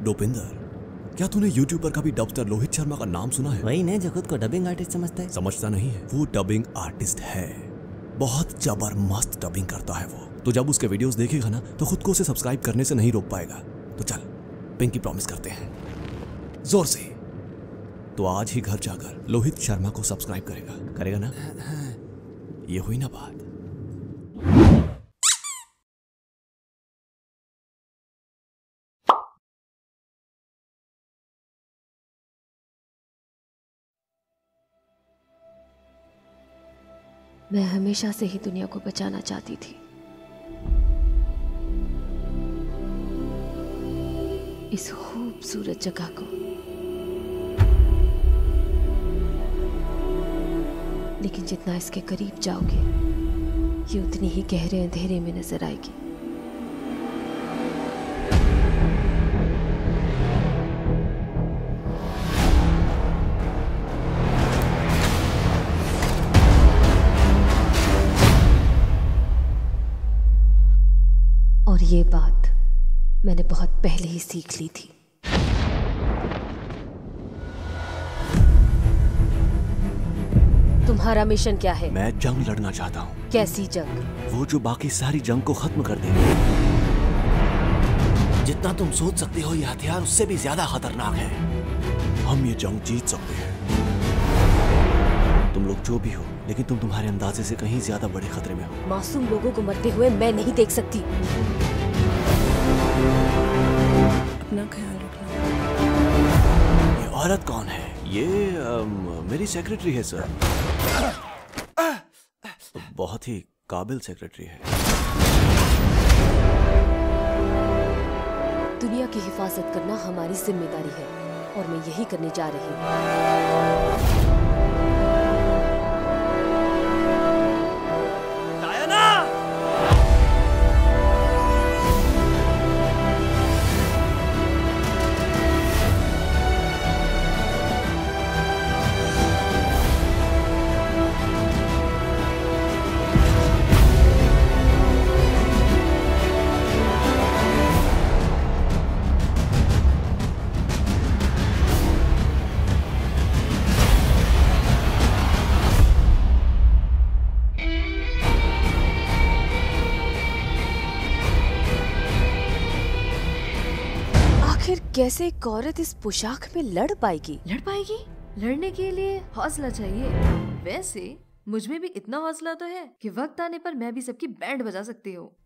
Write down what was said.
डोपिंदर, क्या तूने यूट्यूब पर कभी डबस्टर लोहित शर्मा का नाम सुना है? वही ने जो खुद को डबिंग आर्टिस्ट समझता है। समझता नहीं है, वो डबिंग आर्टिस्ट है। बहुत जबरदस्त डबिंग करता है वो। तो जब उसके वीडियोस देखेगा ना तो खुद को उसे सब्सक्राइब करने से नहीं रोक पाएगा। तो चल पिंकी प्रॉमिस करते हैं जोर से। तो आज ही घर जाकर लोहित शर्मा को सब्सक्राइब करेगा ना? ये हुई ना बात। मैं हमेशा से ही दुनिया को बचाना चाहती थी। इस खूबसूरत जगह को। लेकिन जितना इसके करीब जाओगे ये उतनी ही गहरे अंधेरे में नजर आएगी। और ये बात मैंने बहुत पहले ही सीख ली थी। तुम्हारा मिशन क्या है? मैं जंग लड़ना चाहता हूँ। कैसी जंग? वो जो बाकी सारी जंग को खत्म कर देगी। जितना तुम सोच सकते हो ये हथियार उससे भी ज्यादा खतरनाक है। हम ये जंग जीत सकते हैं। तुम लोग जो भी हो, लेकिन तुम तुम्हारे अंदाजे से कहीं ज्यादा बड़े खतरे में हो। मासूम लोगों को मरते हुए मैं नहीं देख सकती। अपना ख्याल रखना। ये औरत कौन है? ये मेरी सेक्रेटरी है सर। बहुत ही काबिल सेक्रेटरी है। दुनिया की हिफाजत करना हमारी जिम्मेदारी है और मैं यही करने जा रही हूँ। आखिर कैसे एक औरत इस पोशाक में लड़ पाएगी? लड़ पाएगी? लड़ने के लिए हौसला चाहिए। वैसे मुझ में भी इतना हौसला तो है कि वक्त आने पर मैं भी सबकी बैंड बजा सकती हूँ।